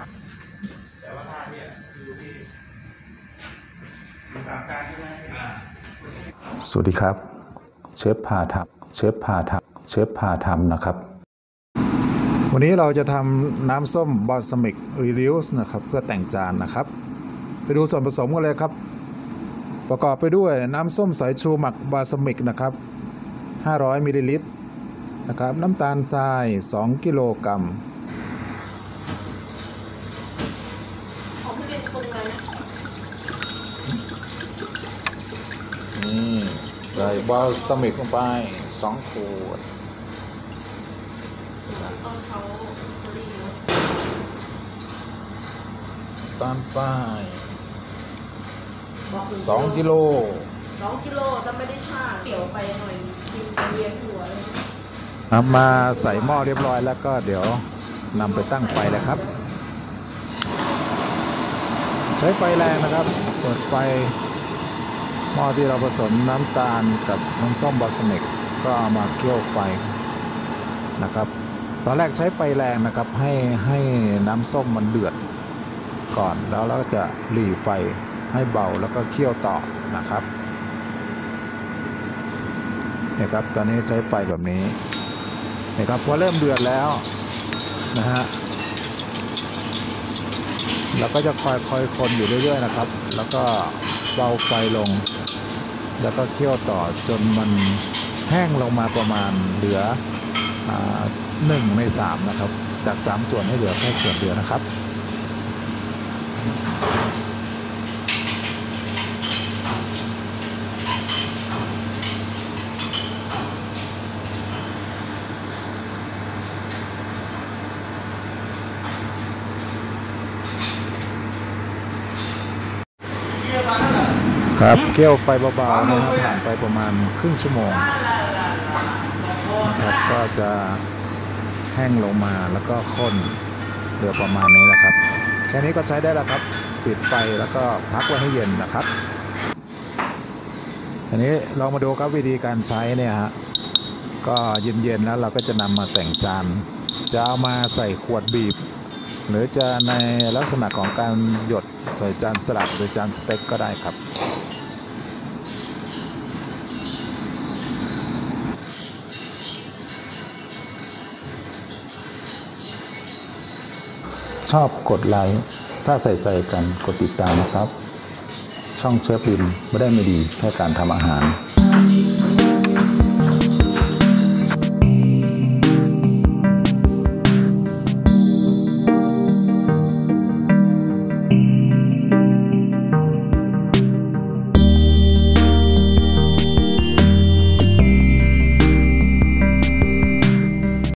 แต่ว่าท่าเนี่ยคือที่สามการใช่ไหมสวัสดีครับเชฟพาทำนะครับวันนี้เราจะทำน้ำส้มบอลซามิกรีดิวส์นะครับเพื่อแต่งจานนะครับไปดูส่วนผสมกันเลยครับประกอบไปด้วยน้ำส้มสายชูหมักบอลซามิกนะครับ500มิลลิลิตรนะครับน้ำตาลทราย2กิโลกรัมนี่ใส่บอลซามิกลงไป2 ขวดน้ำตาลทราย2 กิโลถ้าไม่ได้ช่าเขียวไปหน่อยกินเลี้ยงหัวเลยนำมาใส่หม้อเรียบร้อยแล้วก็เดี๋ยวนำไปตั้งไฟเลยครับใช้ไฟแรงนะครับเปิดไฟหม้อที่เราผสมน้ำตาลกับน้ำส้มบอลซามิกก็เอามาเคี่ยวไฟนะครับตอนแรกใช้ไฟแรงนะครับให้น้ำส้มมันเดือดก่อนแล้วเราก็จะหรี่ไฟให้เบาแล้วก็เคี่ยวต่อนะครับนี่ครับตอนนี้ใช้ไฟแบบนี้นี่ครับพอเริ่มเดือดแล้วนะฮะเราก็จะคอยคนอยู่เรื่อยๆนะครับแล้วก็เบาไฟลงแล้วก็เคี่ยวต่อจนมันแห้งลงมาประมาณเหลือ1 ใน 3นะครับจาก3 ส่วนให้เหลือแค่ส่วนเดียวนะครับครับเคี่ยวไฟเบาๆนะครับผ่านไปประมาณครึ่งชั่วโมงนะครับก็จะแห้งลงมาแล้วก็ข้นเหลือประมาณนี้นะครับแค่นี้ก็ใช้ได้แล้วครับปิดไฟแล้วก็พักไว้ให้เย็นนะครับอันนี้ลองมาดูครับวิธีการใช้เนี่ยฮะก็เย็นๆแล้วเราก็จะนำมาแต่งจานจะเอามาใส่ขวดบีบหรือจะในลักษณะของการหยดใส่จานสลัดหรือจานสเต็กก็ได้ครับชอบกดไลค์ถ้าใส่ใจกันกดติดตามนะครับช่องเชฟลินไม่ได้ไม่ดีแค่การทำอาหาร